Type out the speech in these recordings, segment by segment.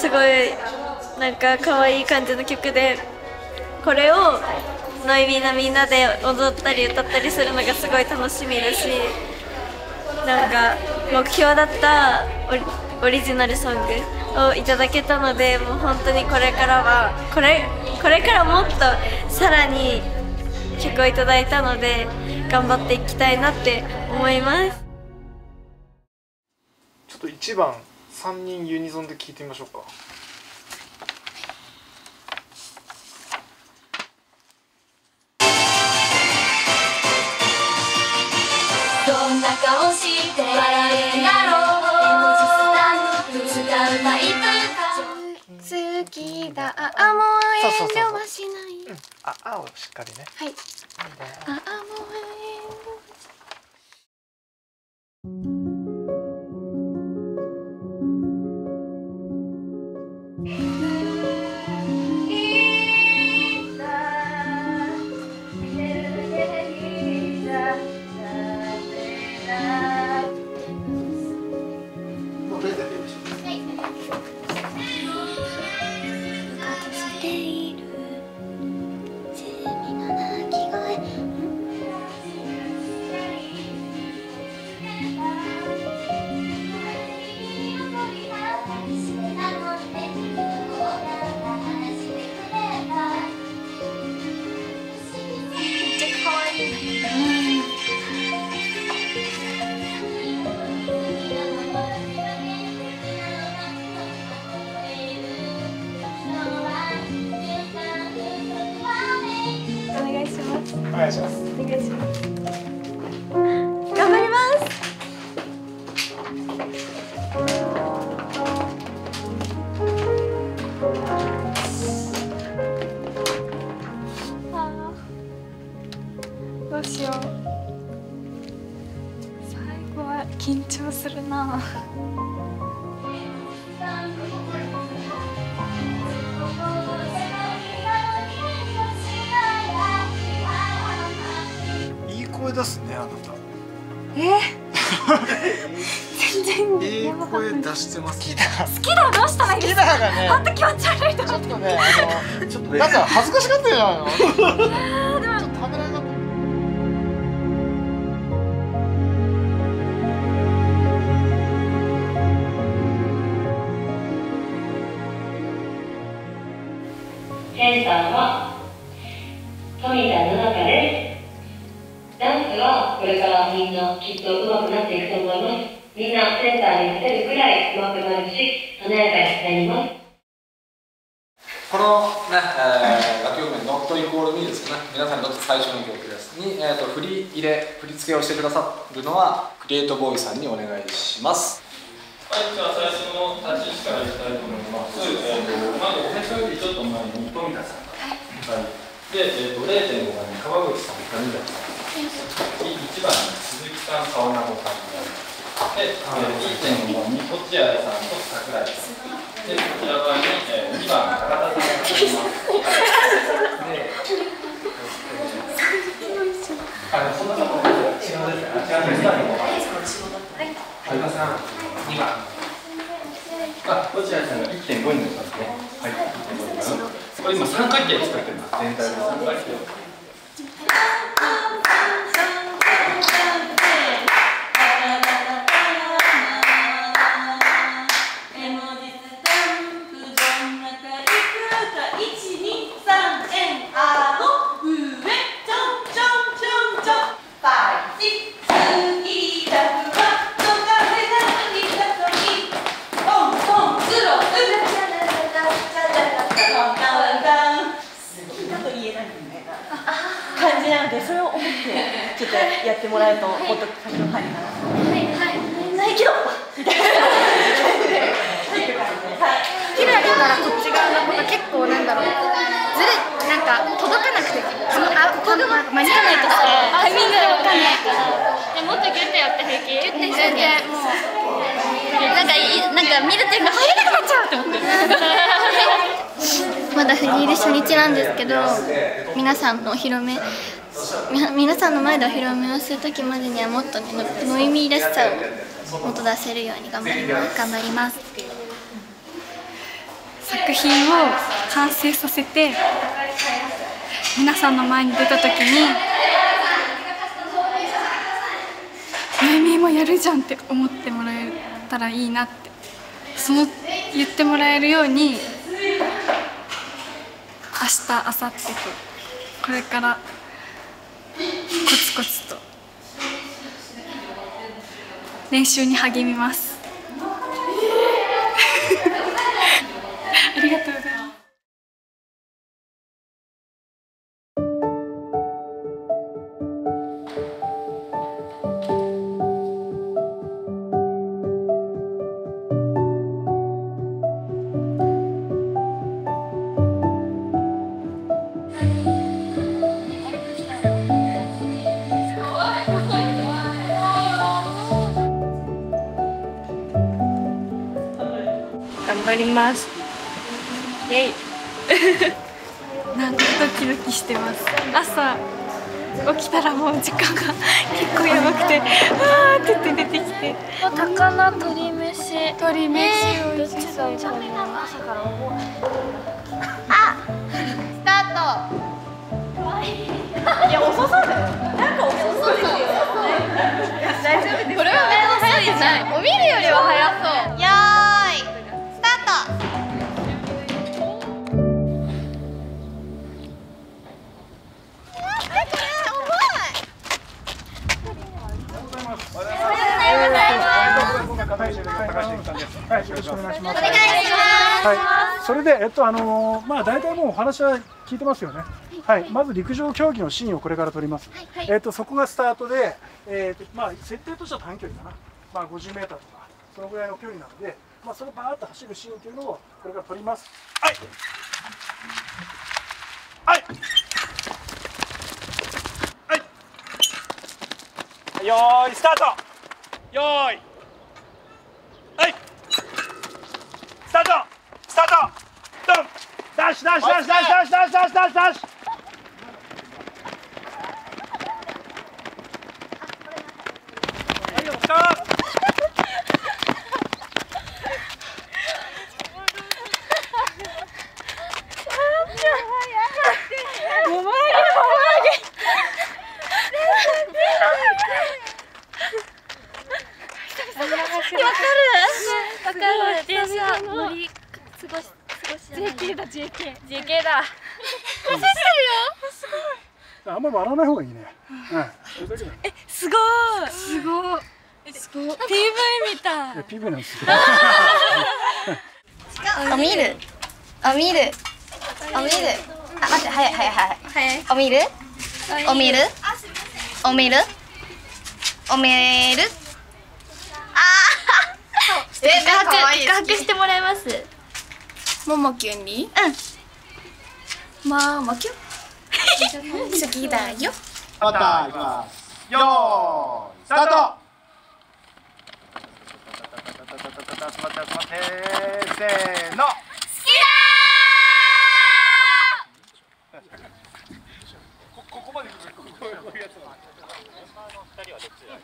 ごいなんか可愛い感じの曲で、これをノイビーなみんなで踊ったり歌ったりするのがすごい楽しみだし、なんか目標だったオリジナルソングをいただけたので、もう本当にこれからもっとさらに曲をいただいたので頑張っていきたいなって思います。 ちょっと1番3人ユニゾンで聴いてみましょうか。 どんな顔して笑うんだろう。絵文字スタンプ使うタイプか。好きだ、もう遠慮はしない。 をしっかりね。 はい。もう遠慮はお願いします。 お願いします。 頑張ります。 どうしよう。最後は緊張するな。 いい声出すね、あなた。 全然いい声出してます。 好きだ、どうしたらいいですか。 がね、 本当気持ち悪いと思って。 ちょっとね、ちょっとなんか恥ずかしがってるじゃないの。ちょっとためらいが。 センターは富田野中です。ダンスはこれからみんなきっと上手くなっていくと思います。みんなセンターに立てるくらい上手くなるし、華やかになります。 このね、楽曲名「Not Equal Me」ですね、皆さんにとって最初の曲ですに、振り付けをしてくださるのはクリエイトボーイさんにお願いします。 はい、じゃあ最初の立ち位置からいきたいと思います。まずおへそよりちょっと前に富田さんが、はい、で、0.5番に川口さん、谷崎さん、1番に鈴木さん、川永さんで、1.5番に落合さんと櫻井さんで、こちら側に2番高田さんが入ります。で、そんなことないですよ。違うんですか。違うんですか。相葉さん、2番。落合さんが 1.5 になりますね。はい、これ今3回転使ってます。全体で3回転。 感じなので、それを思ってちょっとやってもらうともっと感情入るかな。ないけどみたいな。 キラキラこっち側のこと結構なんだろう、なんか届かなくて、ここが間に合わないとかタイミングが分かんないから。もっとギュッてやって平気。全然もうなんか見る点が入れなくなっちゃうって思ってる。まだフリーで初日なんですけど、皆さんのお披露目、皆さんの前でお披露目をする時までにはもっとね、ノイミーらしさをもっと出せるように頑張ります。 作品を完成させて皆さんの前に出た時に「ゆいみーもやるじゃん」って思ってもらえたらいいなって、言ってもらえるように明日明後日とこれからコツコツと練習に励みます。ありがとうございます。頑張ります。イエイ。なんかドキドキしてます。朝起きたらもう時間が結構やばくて、わーって言って出てきて。 高菜鶏飯。 鶏飯美味しそう。 朝から思う。 スタート。いや遅そうだよ。なんか遅そうですよ。大丈夫ですか。これは早いじゃない。お見るよりは早そう。よーい。スタート。 はい、よろしくお願いします。はい、それで、まあ、大体もうお話は聞いてますよね。はい、まず陸上競技のシーンをこれから撮ります。そこがスタートで、まあ、設定としては短距離かな。まあ、50メーターとか、そのぐらいの距離なので、まあ、そのバーッと走るシーンというのをこれから撮ります。はい。はい。はい。よーい、スタート。よーい。はい。スタート。スタート。ドン。ダッシュダッシュダッシュダッシュダッシュダッシュダッシュダッシュダッシュ。はいよ、スタート。 わかる。電車乗り過ごし JK だ JK だ。走ってるよ。 あんまり笑わない方がいいね。 すごい。すごい。PV みたい。 PV なんですよ。 お見る。お見る。お見る。あ、待って、早い。お見る。お見る。お見る。お見る。画伯してもらえます。ももきゅんに。ももきゅん。好きだよ。 またいきます。よーい、スタート。せーの。ここまで来るやつは。2人はどっちだ。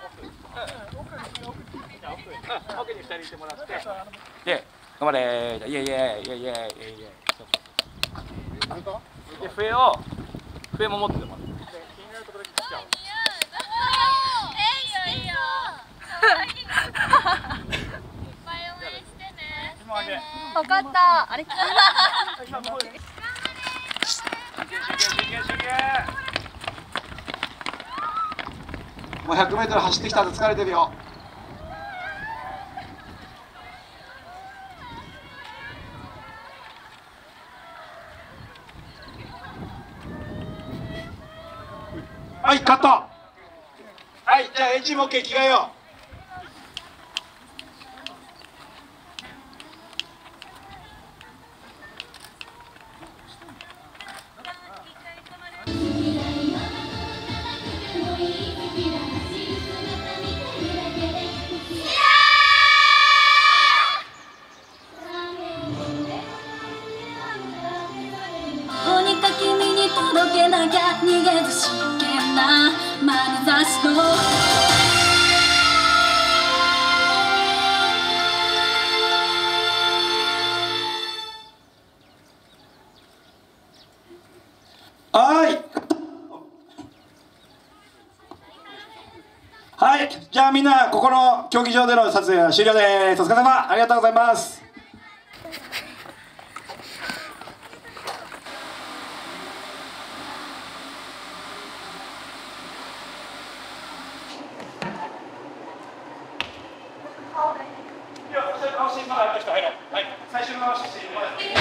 奥に2人いてもらって。で、頑張れー。イエイイエイイエイイエイイエイイエイ。で、笛も持っててもらって。気になるところに来ちゃう。いいよ。 わかった。あれ。 もう100メートル走ってきたら疲れてるよ。はい、カット。はい、じゃあエンジンも OK、着替えよう。 とにかく君に届けなきゃ逃げず真剣な眼差しとはい、じゃあみんなここの競技場での撮影は終了です。お疲れ様、ありがとうございます。最初の直ししてもらっていい？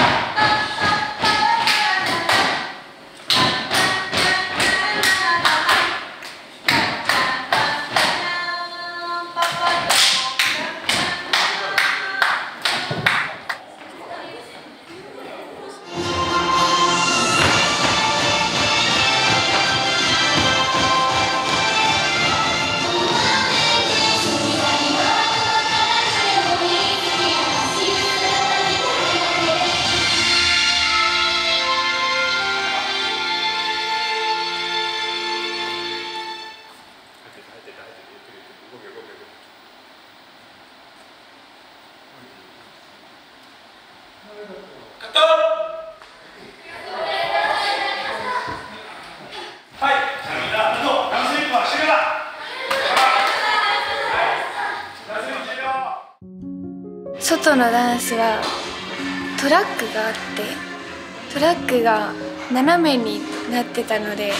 外のダンスはトラックがあって、トラックが斜めになってたので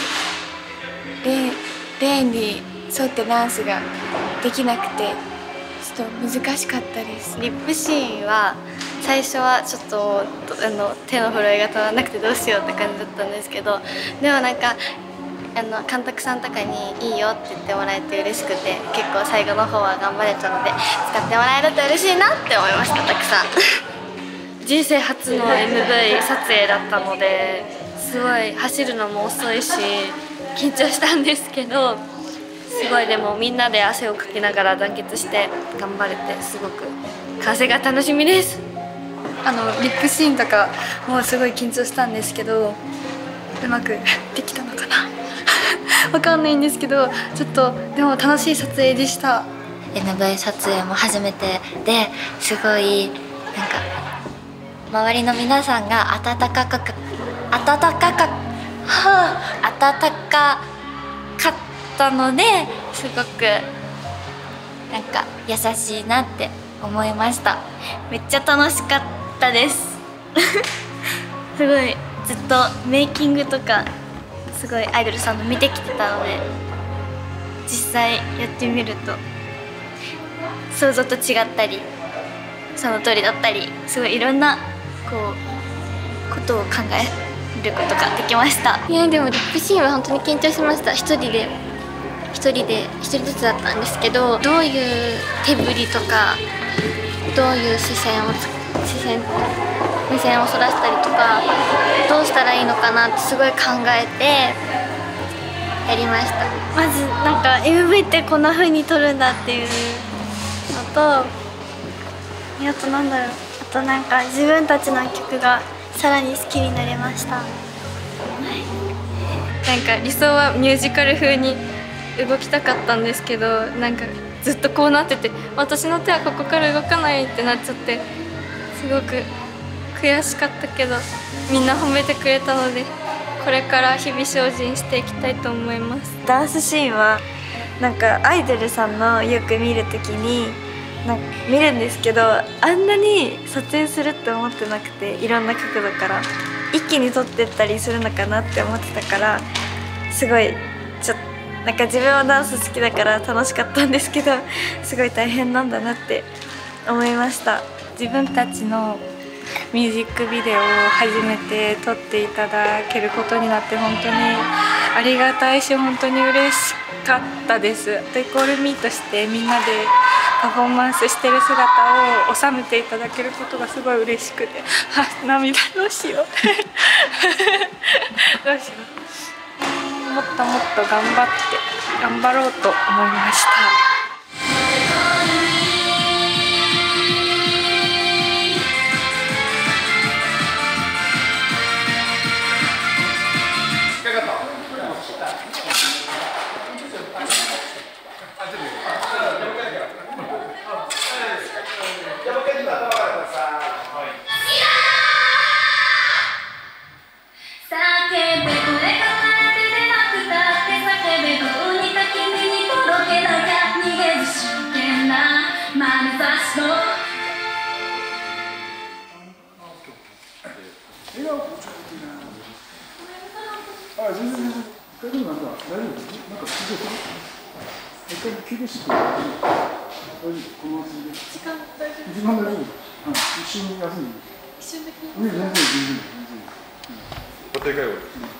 レーンに沿ってダンスができなくてちょっと難しかったです。 リップシーンは最初はちょっと手の震えが止まらなくてどうしようって感じだったんですけど、でもなんか監督さんとかに「いいよ」って言ってもらえて嬉しくて、結構最後の方は頑張れたので使ってもらえると嬉しいなって思いました。たくさん人生初の MV 撮影だったのですごい走るのも遅いし緊張したんですけど、すごいでもみんなで汗をかきながら団結して頑張れてすごく完成が楽しみです。リップシーンとかもうすごい緊張したんですけどうまくできたのかなわかんないんですけど、ちょっとでも楽しい撮影でした。 MV 撮影も初めてですごいなんか周りの皆さんが温かかったのですごくなんか優しいなって思いました。 めっちゃ楽しかったですすごいずっとメイキングとかすごいアイドルさんの見てきてたので、実際やってみると想像と違ったりその通りだったり、すごいいろんなことを考えることができました。 いやでもリップシーンは本当に緊張しました。一人ずつだったんですけど、どういう手振りとかどういう目線をそらしたりとかどうしたらいいのかなってすごい考えてやりました。 まずなんか MV ってこんな風に撮るんだっていうのと、あとなんだろう、あとなんか自分たちの曲がさらに好きになりました。なんか理想はミュージカル風に動きたかったんですけど、なんかずっとこうなってて私の手はここから動かないってなっちゃってすごく悔しかったけどみんな褒めてくれたのでこれから日々精進していきたいと思います。ダンスシーンはなんかアイドルさんのよく見るときになんか見るんですけど、あんなに撮影するって思ってなくて、いろんな角度から一気に撮ってったりするのかなって思ってたから、すごいなんか自分はダンス好きだから楽しかったんですけど、すごい大変なんだなって思いました。自分たちのミュージックビデオを初めて撮っていただけることになって本当にありがたいし本当に嬉しかったです。トイコールミーとしてみんなでパフォーマンスしてる姿を収めていただけることがすごい嬉しくて、涙どうしようどうしよう、もっともっと頑張ろうと思いました。 叫べどうにか君に届けなきゃ一回休憩して大丈夫、このまま続けて。時間大丈夫。一瞬休んで。一瞬だけ。全然。 固定会話。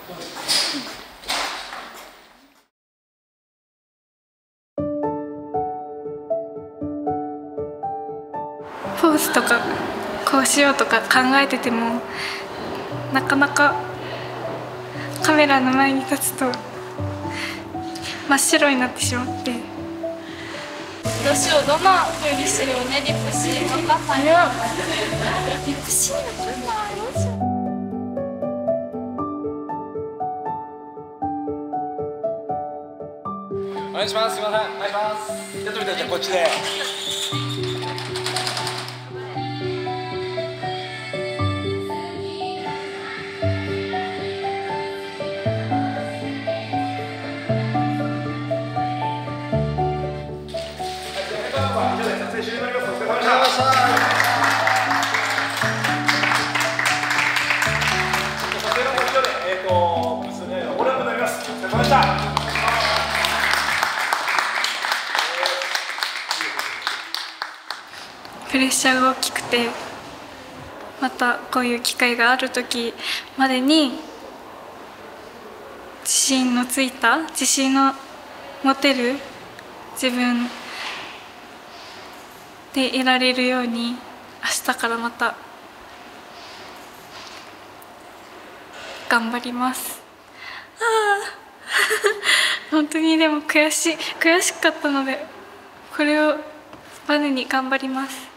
ポーズとかこうしようとか考えててもなかなかカメラの前に立つと真っ白になってしまって、どうしよう、どんな風にしてるよね。リップシーン分かんないよ。リップシーン分かんない。どうしよお願いします。すみません。お願いします。やってみて、じゃあこっちで。 プレッシャーが大きくて、またこういう機会がある時までに自信のついた、自信の持てる自分でいられるように、明日からまた頑張ります。本当にでも悔しかったので、これをバネに頑張ります。